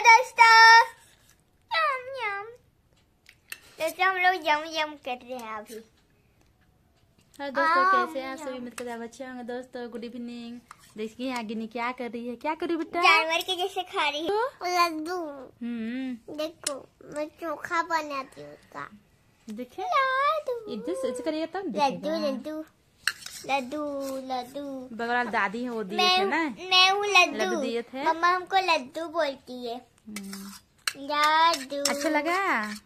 दोस्तों, दोस्तों हम लोग यम यम कर रहे हैं अभी। हेलो दोस्तों, कैसे हैं सभी? मतलब आप अच्छे होंगे दोस्तों। Good evening. देखिए आगे नी क्या कर रही है, क्या कर रही है बेटा? जानवर के जैसे खा रही है लड्डू। देखो मैं चोखा बनाती हूँ उसका। देखिए इधर से करिए तब लड्डू लड्डू लड्डू लड्डू। बगल वाली दादी है वो दिए थे ना। मैं हूँ लड्डू दिए थे। मम्मा हमको लड्डू बोलती है। लड्डू अच्छा लगा।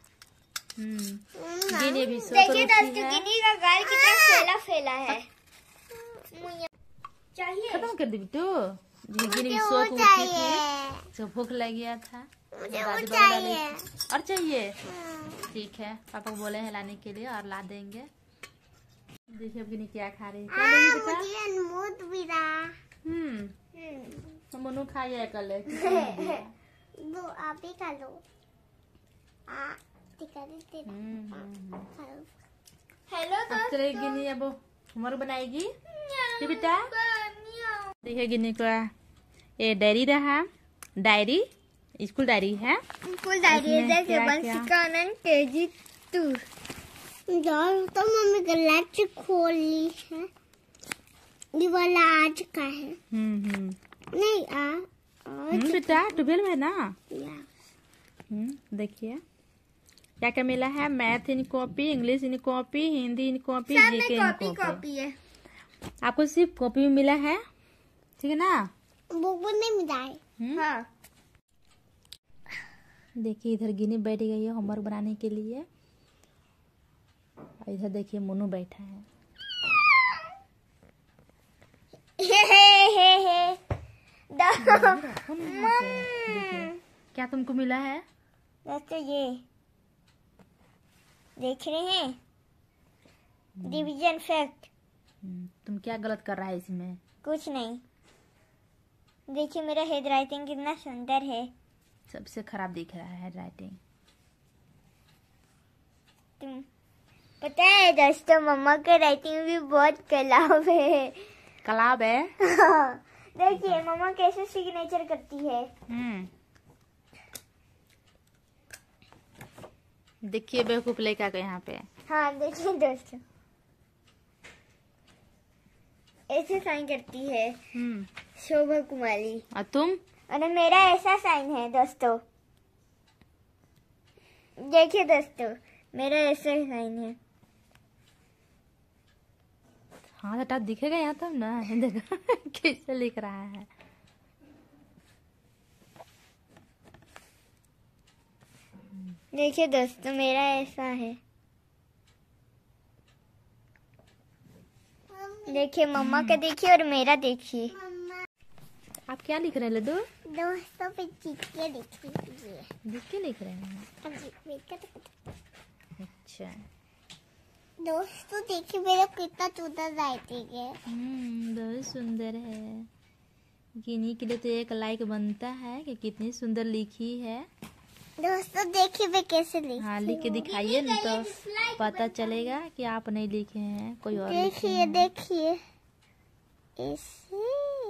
गिनी भी सो देखिए दोस्तों, गिनी का गाल कितना फैला फैला है। चाहिए खत्म कर दी बिट्टू। गिनी भी सो के उठी थी, तो भूख लग गया था। दादी चाहिए और चाहिए। ठीक है, पापा को बोले हैं लाने के लिए और ला देंगे। देखिए अब गिनी क्या खा रही है। क्या लेंगे बेटा? मनु खाइए कल। दो आप ही खा लो। हेलो दोस्तों, गिनी अब होमवर्क बनाएगी बेटा। देखिए गिनी का ये डायरी रहा, डायरी स्कूल डायरी है। स्कूल डायरी है जैसे वंशिकानंद केजी 2। तो मम्मी गलत खोल ली है। ये वाला आज का है। नहीं बेटा 12 है ना। देखिए क्या क्या मिला है। Math in copy, English in copy, Hindi in copy, GK in copy है। आपको सिर्फ कॉपी में मिला है, ठीक है ना? बुक नहीं मिला है। हाँ। देखिए इधर गिनी बैठ गई है होमवर्क बनाने के लिए। इधर देखिए मोनू बैठा है। क्या तुमको मिला है? दोस्तों ये देख रहे हैं डिवीजन फैक्ट। तुम क्या गलत कर रहा है इसमें? कुछ नहीं। देखिए मेरा हेड राइटिंग कितना सुंदर है। सबसे खराब दिख रहा है हेड राइटिंग। तुम पता है दोस्तों, मम्मा का राइटिंग भी बहुत कलाब है। कलाब है? देखिए मम्मा कैसे सिग्नेचर करती है। देखिए बेवकूफ लड़का का यहाँ पे। हाँ देखिए दोस्तों, ऐसे साइन करती है शोभा कुमारी। और तुम? और मेरा ऐसा साइन है दोस्तों। देखिए दोस्तों मेरा ऐसा साइन है। हाँ बेटा दिखेगा यहाँ तब ना। देखो कैसे लिख रहा है। देखिए दोस्तों मेरा ऐसा है। देखिए मम्मा का देखिए और मेरा देखिए। आप क्या लिख रहे हैं लड्डू? दोस्तों पे जीके देखिए। जीके लिख रहे हैं? अच्छा दोस्तों देखिए मेरा कितना सुंदर राइटिंग है। बहुत सुंदर है। गिनी के लिए तो एक लाइक बनता है कि कितनी सुंदर लिखी है। दोस्तों देखिए मैं कैसे लिखी। हाँ लिख के दिखाइए नहीं तो पता चलेगा कि आप नहीं लिखे हैं, कोई और देखिए देखिए ऐसे।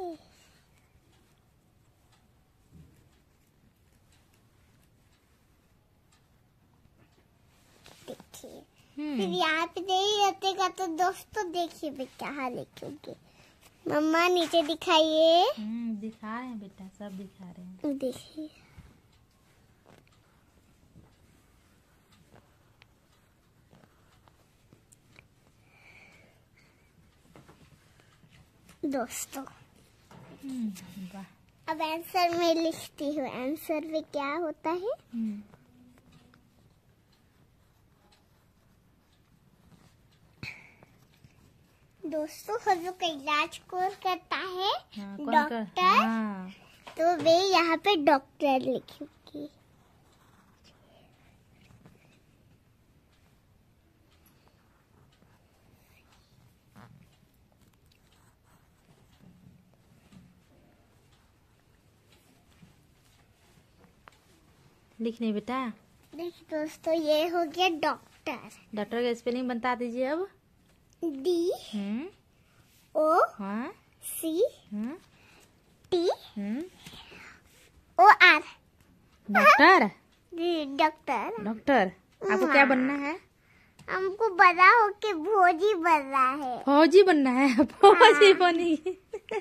देखिए फिर यहाँ पे नहीं रहतेगा तो दोस्तों देखिए मैं क्या लिखूंगी। मम्मा नीचे दिखाइए। दिखा रहे हैं बेटा, सब दिखा रहे हैं। देखिए दोस्तों अब आंसर में लिखती हूँ। आंसर में क्या होता है? दोस्तों हम लोग का इलाज कौन करता है? डॉक्टर। तो मैं यहाँ पे डॉक्टर लिखूंगी। लिखने बेटा। देखिए दोस्तों ये हो गया डॉक्टर। डॉक्टर का स्पेलिंग बता दीजिए अब। D O C T O R। Doctor? Doctor. Doctor आपको क्या बनना है? हमको बड़ा होके फौजी बनना है। फौजी बनना है? फौजी बनेगी?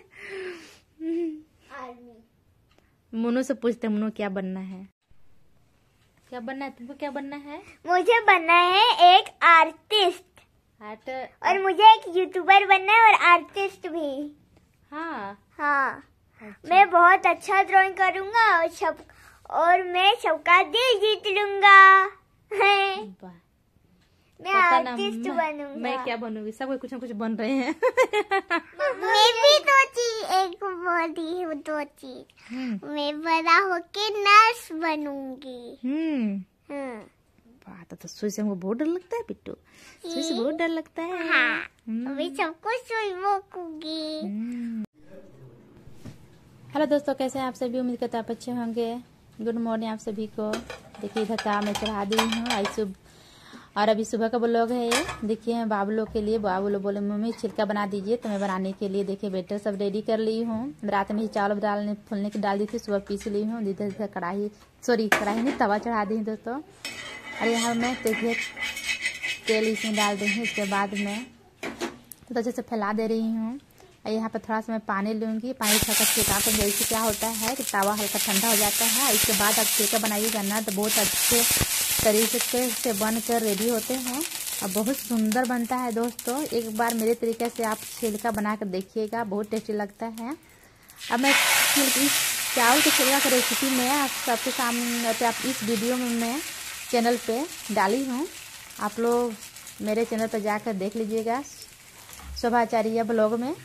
मोनू से पूछते हैं, मोनू क्या बनना है? क्या बनना है तुमको? क्या बनना है? मुझे बनना है एक आर्टिस्ट। और मुझे एक यूट्यूबर बनना है और आर्टिस्ट भी। हाँ। अच्छा। मैं बहुत अच्छा ड्राइंग करूँगा और मैं सबका दिल जीत लूंगा। मैं आर्टिस्ट बनूंगा। मैं क्या बनूंगी? सब कुछ न कुछ बन रहे हैं। मैं भी दो चीज मैं बड़ा होके नर्स बनूंगी। बात तो सुई से हमको बहुत डर लगता है बिट्टू। सुई से बहुत डर लगता है। हाँ। मैं सबको सुई भोंकूंगी। हेलो दोस्तों, कैसे हैं आप सभी? उम्मीद करते हैं आप अच्छे होंगे। गुड मॉर्निंग आप सभी को। देखिए इधर काम मैं चढ़ा दी हूँ और अभी सुबह का ब्लॉग है ये। देखिए बाबू लोग के लिए, बाबू लोग बोले मम्मी छिलका बना दीजिए, तो मैं बनाने के लिए देखिए बेटर सब रेडी कर ली हूँ। रात में ही चावल फूलने की डाल दी थी, सुबह पीस ली हूँ। इधर कढ़ाई नहीं तवा चढ़ा दी दोस्तों। और यहाँ मैं देखिए तेल इसमें डाल दी हूँ। इसके बाद मैं तो अच्छे से फैला दे रही हूँ। और यहाँ पर थोड़ा सा मैं पानी लूँगी। पानी थोड़ा छिड़का कर इससे क्या होता है कि तवा हल्का ठंडा हो जाता है। इसके बाद आप छिलका बनाइएगा ना तो बहुत अच्छे तरीके से बनकर रेडी होते हैं और बहुत सुंदर बनता है दोस्तों। एक बार मेरे तरीके से आप छिलका बना कर देखिएगा, बहुत टेस्टी लगता है। अब मैं चावल के छिलका का रेसिपी में आप सबके सामने आप इस वीडियो में मैं चैनल पे डाली हूँ। आप लोग मेरे चैनल पर जाकर देख लीजिएगा, शोभाचार्य ब्लॉग में।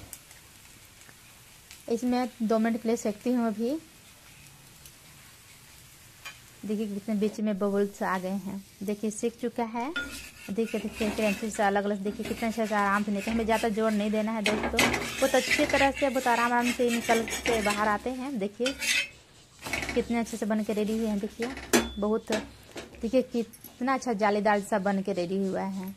इसमें 2 मिनट के लिए सेकती हूँ अभी। देखिए कितने बीच में बबल्स आ गए हैं। देखिए सीख चुका है। देखिए क्रंची से अलग अलग देखिए कितने अच्छे से आराम से निकल। हमें ज़्यादा जोर नहीं देना है दोस्तों। बहुत अच्छी तरह से बहुत आराम से निकल के बाहर आते हैं। देखिए कितने अच्छे से बन के रेडी हुए हैं। देखिए बहुत, देखिए कितना अच्छा जालीदार सा बन के रेडी हुआ है।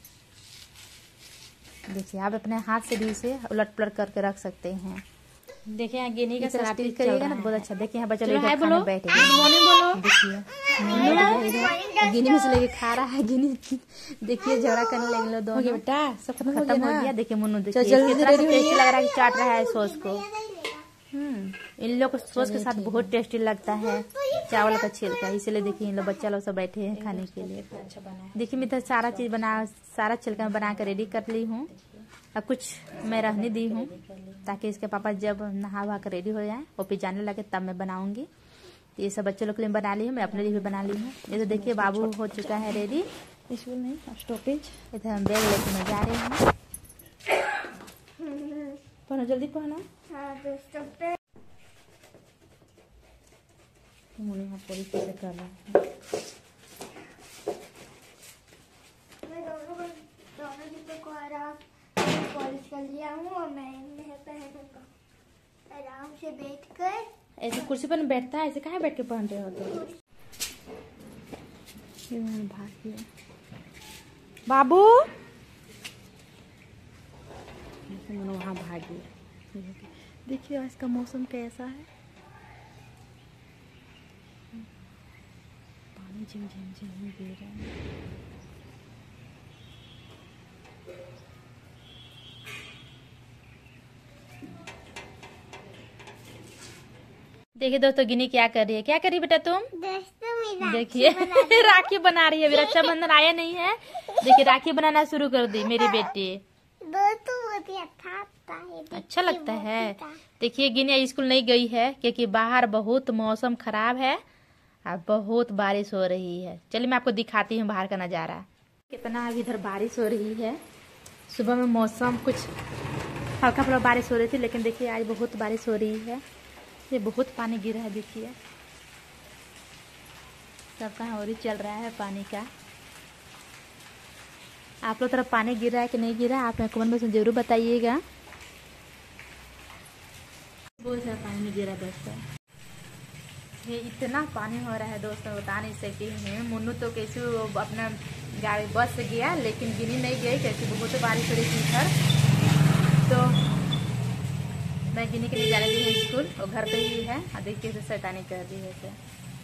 देखिए आप अपने हाथ से भी इसे उलट पलट करके रख सकते हैं। देखिए यहाँ गिनी का सलाद करिएगा ना बहुत अच्छा। देखिए यहाँ बच्चा लोग खाने बैठे हैं। देखिए गिनी में से लेके खा रहा है। गिनी देखिए झगड़ा करने लगे लोग दोनों। बेटा सब खत्म हो गया। देखिए मुन्नू देखिए कितना टेस्टी लग रहा है, चाट रहा है सॉस को। इन लोग को सॉस के साथ बहुत टेस्टी लगता है चावल का छिलका, इसलिए देखिए इन लोग बच्चा लोग सब बैठे हैं खाने के लिए। देखिए मैं इधर सारा चीज सारा छिलका बना कर रेडी कर ली हूँ। अब कुछ मैं रहने दी हूँ ताकि इसके पापा जब नहा वहा कर रेडी हो जाए और फिर जाने लगे तब मैं बनाऊंगी। तो ये सब बच्चे लोग के लिए बना ली हूँ, मैं अपने लिए भी बना ली हूँ। ये तो देखिए बाबू हो चुका है रेडी। स्कूल नहीं स्टॉपेज। इधर हम बैग लेके मैं जा रही हूँ। पहनो जल्दी पहनो। यहाँ पूरी कैसे कर रहा है। पॉलिश कर लिया हूँ और मैं पहनूंगा आराम से बैठकर। ऐसे कुर्सी पर बैठता है, ऐसे कहाँ बैठ के पहन रहे हो तो? बाबू वहाँ भागी। देखिए आज का मौसम कैसा है। पानी झिम झिम झिम गिर रहा है। देखिए दोस्तों गिनी क्या कर रही है। क्या कर रही है बेटा तुम? देखिए राखी बना रही है। रक्षाबंधन आया नहीं है, देखिए राखी बनाना शुरू कर दी मेरी बेटी। अच्छा लगता है। देखिए गिनी स्कूल नहीं गई है क्योंकि बाहर बहुत मौसम खराब है और बहुत बारिश हो रही है। चलिए मैं आपको दिखाती हूँ बाहर का नजारा। कितना अभी इधर बारिश हो रही है। सुबह में मौसम कुछ हल्का फुल्का बारिश हो रही थी, लेकिन देखिए आज बहुत बारिश हो रही है। ये बहुत पानी गिरा है। देखिए सब कहाँ और ही चल रहा है पानी का। आप लोग तरफ पानी गिर रहा है कि नहीं गिरा, आप कमेंट में जरूर बताइएगा। बहुत सारा पानी में गिरा दोस्तों। ये इतना पानी हो रहा है दोस्तों बता नहीं सकती हूँ। मुन्नू तो कैसे अपना गाड़ी बस से गया, लेकिन गिनी नहीं गई कैसे बहुत बारिश हो रही थी इधर। तो मैं गिनी के लिए जाने दी है स्कूल, और घर पे ही है। देखिए शैतानी कर दी है।